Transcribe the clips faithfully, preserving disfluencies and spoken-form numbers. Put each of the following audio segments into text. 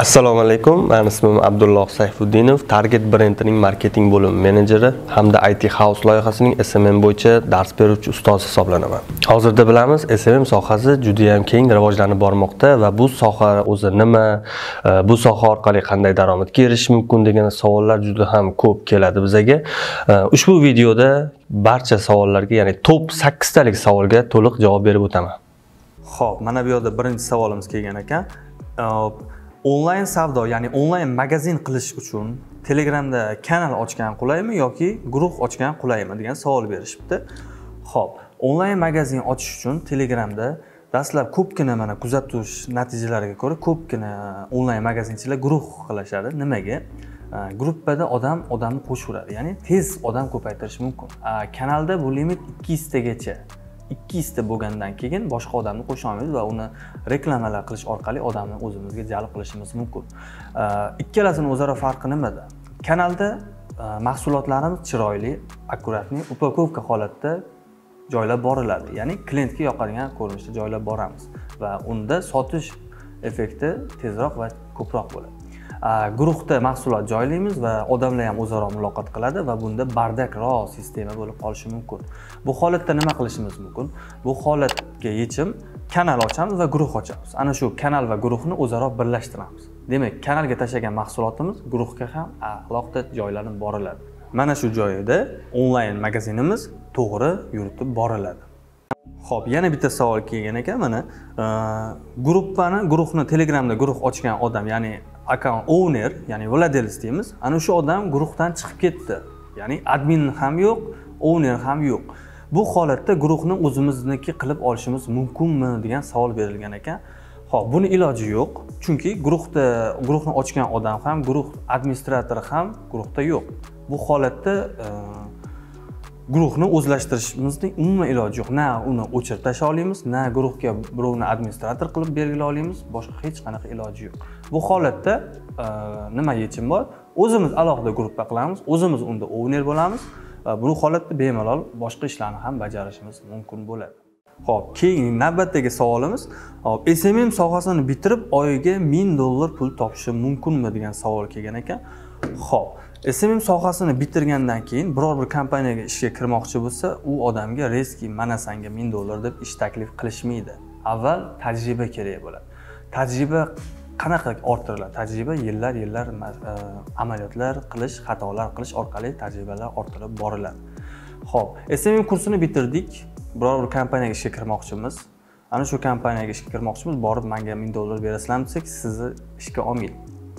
Assalomu alaykum. Men ismim Abdulloh Sayfuddinov, Target brendining marketing bo'limi menejeri hamda I T House loyihasining S M M bo'yicha dars beruvchi ustoz hisoblanaman. Hozirda bilamiz, S M M sohasi juda ham keng rivojlanib bormoqda va bu soha o'zi nima, bu soha orqali qanday daromadga erishish mumkin degan savollar juda ham ko'p keladi bizga. Ushbu videoda barcha savollarga, ya'ni top sakkiz talik savolga to'liq javob berib o'taman. Xo'p, mana bu yerda birinchi savolimiz kelgan ekan. Onlayn savdo, ya'ni onlayn magazin qilish uchun Telegramda kanal ochgan qulaymi yoki guruh ochgan qulaymi degan savol berishibdi. Xo'p, onlayn magazin ochish uchun Telegramda dastlab ko'pgina mana kuzatish natijalariga ko'ra ko'pgina onlayn magazinchilar guruh qilishadi. Nimaga? Gruppada odam odamni qo'shaveradi, ya'ni tez odam ko'paytirish mumkin. Kanalda bu limit ikki yuz tagacha. ikki yuz ta bo'lgandan keyin boshqa odamni qo'sha olmaymiz va uni reklamalar qilish orqali odamni o'zimizga jalb qilishimiz mumkin. Ikkalasini o'zaro farqi nimada? Kanalda mahsulotlarimiz chiroyli, akkuratni, upakovka holatda joylab boriladi. Ya'ni klientga yoqadigan ko'rinishda joylab boramiz va unda sotish effekti tezroq va ko'proq bo'ladi. Guruhda mahsulot joylaymiz va odamlar ham o'zaro muloqot qiladi va bunda bardakroq sistema bo'lib qolishi mumkin. Bu holatda nima qilishimiz mumkin? Bu holatga yechim kanal ochamiz va guruh ochamiz. Ana shu kanal va guruhni o'zaro birlashtiramiz. Demak, kanalga tashlagan mahsulotimiz guruhga ham alohida joylanib boriladi. Mana shu joyda onlayn magazinimiz to'g'ri yuritib boriladi. Xo'p, yana bitta savol kelgan ekan. Mana gruppani, guruhni Telegramda guruh ochgan odam, ya'ni account owner, ya'ni vladels deymiz. Ana shu odam guruhdan chiqib ketdi. Ya'ni admin ham yo'q, owner ham yo'q. Bu holatda guruhni o'zimizniki qilib olishimiz mumkinmi degan savol berilgan ekan. Xo'p, buni iloji yo'q. Chunki guruhda guruhni ochgan odam ham, guruh administratori ham guruhda yo'q. Bu holatda guruhni o'zlashtirishimizning umuman iloji yo'q. Na uni o'chirib tashlay olamiz, na guruhga birovni administrator qilib belgilay olamiz, boshqa hech qanaqa iloji yo'q. Bu holatda nima yechim bor? O'zimiz alohida guruhga qilamiz, o'zimiz unda owner bo'lamiz. Bu holatda bemalol boshqa ishlarni ham bajarishimiz mumkin bo'ladi. Xo'p, keyingi navbatdagi savolimiz, hop, S M M sohasini bitirib oyiga ming dollar pul topishi mumkinmi degan savol kelgan ekan. Xo'p, S M M sohasini bitirgandan keyin biror bir kompaniyaga ishga kirmoqchi bo'lsa, u odamga reski mana senga ming dollar deb ish taklif qilishmaydi. Avval tajriba kerak bo'ladi. Tajriba qanaqa orttiriladi? Tajriba yillar yillar amaliyotlar qilish, xatolar qilish orqali tajribalar orttirib boriladi. Xo'p, S M M kursini bitirdik, biror bir kompaniyaga ishga kirmoqchimiz. Ana shu kompaniyaga ishga kirmoqchimiz, borib menga ming dollar berasizlarmi desak, sizni ishga olmaydi.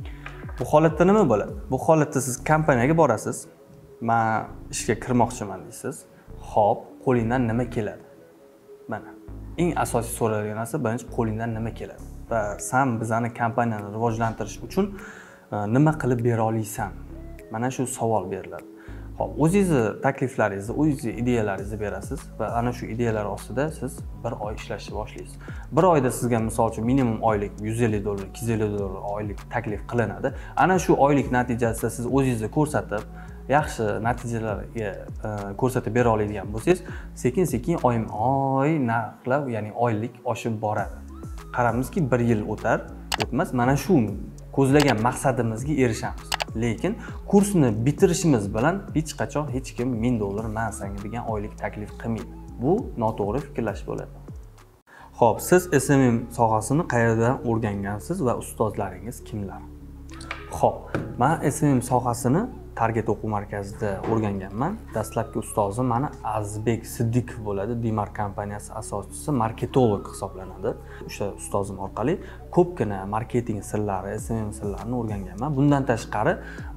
Bu holatda nima bo'ladi? Bu holatda siz kompaniyaga borasiz, men ishga kirmoqchiman deysiz. Xo'p, qo'lingdan nima keladi? Mana eng asosiy so'ralgan narsa birinchi qo'lingdan nima keladi? Va sen bizani kompaniyani rivojlantirish uchun nima qilib bera olasan? Mana shu savol beriladi. Xo'p, o'zingizni takliflaringizni, o'zingizni ideyalaringizni berasiz va ana shu ideyalar ostida siz bir oy ishlashni boshlaysiz. Bir oyda sizga misol uchun minimum oylik yuz ellik dollar, ikki yuz ellik dollar oylik taklif qilinadi. Ana shu oylik natijasida siz o'zingizni ko'rsatib, yaxshi natijalarga ko'rsatib bera oladigan bo'lsangiz, sekin-sekin oyma-oy narxlar, ya'ni oylik oshib boradi. Qaramizki, bir yil o'tar, o'tmas, mana shu ko'zlagan maqsadimizga erishamiz. Lekin kursni bitirishimiz bilan hech qachon hech kim ming dollar men senga degan oylik taklif qilmaydi. Bu noto'g'ri fikrlash bo'ladi. Xo'p, siz S M M sohasini qayerdan o'rgangansiz va ustozlaringiz kimlar? Xo'p, men S M M sohasini Target o'quv markazida o'rganganman. Dastlabki ustozim meni Azizbek Siddiqov bo'ladi. Dimar kompaniyasi asoschisi, marketolog hisoblanadi. O'sha ustozim orqali ko'pgina marketing sirlari, S M M sirlarini o'rganganman. Bundan tashqari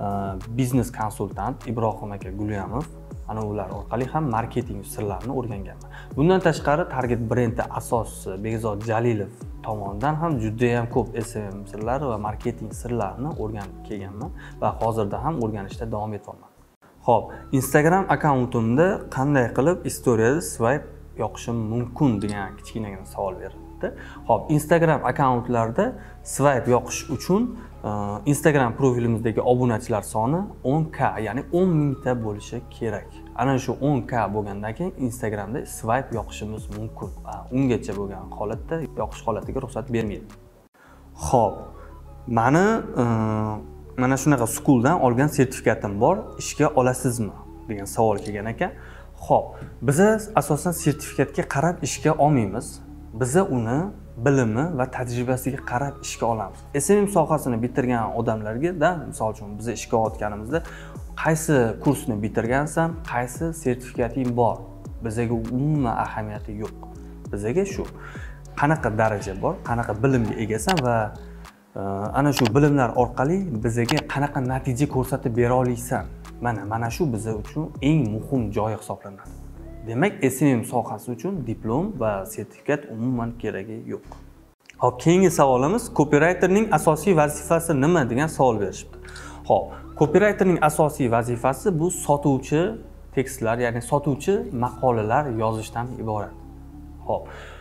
biznes konsultant Ibrohim aka Gulyamov, ana ular orqali ham marketing sirlarini o'rganganman. Bundan tashqari Target brendi asoschisi Begzod Jalilov tomonidan ham juda ham ko'p S M M sirlari va marketing sirlarini o'rganib kelganman va hozirda ham o'rganishda davom etyapman. Xo'p, Instagram akkauntimda qanday qilib istoriyada swipe yoqishim mumkin degan kichkinagina savol berildi. Xo'p, Instagram akkauntlarda swipe yoqish uchun Instagram profilimizdagi obunachilar soni o'n k, ya'ni o'n mingta bo'lishi kerak. Ana shu o'n k bo'lgandan keyin Instagramda swipe yoqishimiz mumkin. Ungacha bo'lgan holatda yoqish holatiga ruxsat bermaydi. Xo'p, Mani mana shunaqa schooldan olgan sertifikatim bor, ishga olasizmi degan savol kelgan ekan. Xo'p, biz asosan sertifikatga qarab ishga olmaymiz. Biz uni bilimi va tajribasiga qarab ishga olamiz. S M M sohasini bitirgan odamlarga da, misol uchun biz ishga olayotganimizda qaysi kursni bitirgansan, qaysi sertifikating bor, bizga umuman ahamiyati yo'q. Bizga shu qanaqa daraja bor, qanaqa bilimga egasan va ana shu bilimlar orqali bizga qanaqa natija ko'rsatib bera olaysan. Mana mana shu biz uchun eng muhim joy hisoblanadi. Demak, S M M sohasi uchun diplom va sertifikat umuman keragi yo'q. Hop, keyingi savolimiz copywriterning asosiy vazifasi nima degan savol berishibdi. Hop, copywriterning asosiy vazifasi bu sotuvchi tekstlar, ya'ni sotuvchi maqolalar yozishdan iborat. Hop.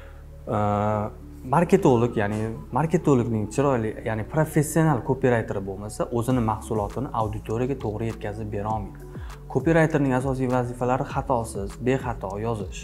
Marketolog, ya'ni marketologning chiroyli, ya'ni professional copywriter bo'lmasa, o'zini mahsulotini auditoriyaga to'g'ri yetkazib bera olmaydi. Copywriterning asosiy vazifalari xatosiz, bexato yozish.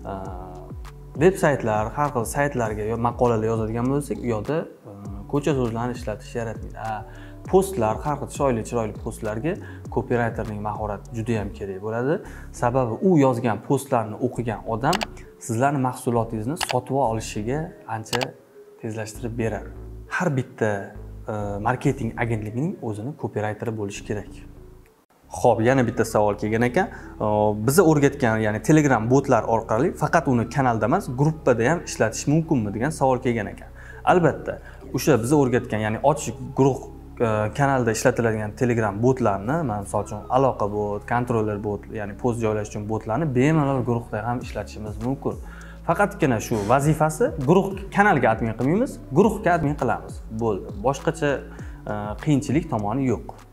Veb-saytlar, har xil saytlarga yo maqolalar yozadigan bo'lsak, u yoqda ko'cha so'zlarni ishlatish yaratmaydi. Postlar, har xil chiroyli chiroyli postlarga copywriterning mahorati juda ham kerak bo'ladi. Sababi u yozgan postlarni o'qigan odam sizlarning mahsulotingizni sotib olishiga ancha tezlashtirib beradi. Har bitta marketing agentligining o'zini copywriteri bo'lishi kerak. Xo'p, yana bitta savol kelgan ekan. Biz o'rgatgan, ya'ni Telegram botlar orqali faqat uni kanalda emas, gruppada ham ishlatish mumkinmi degan savol kelgan ekan. Albatta, o'sha biz o'rgatgan, ya'ni ochiq guruh kanalda ishlatiladigan Telegram botlarni, masalan uchun aloqa bot, kontroller bot, ya'ni post joylash uchun botlarni bemalol guruhda ham ishlatishimiz mumkin. Faqatgina shu vazifasi guruh kanalga admin qilmaymiz, guruhga admin qilamiz. Bo'ldi. Boshqacha qiyinchilik tomoni yo'q.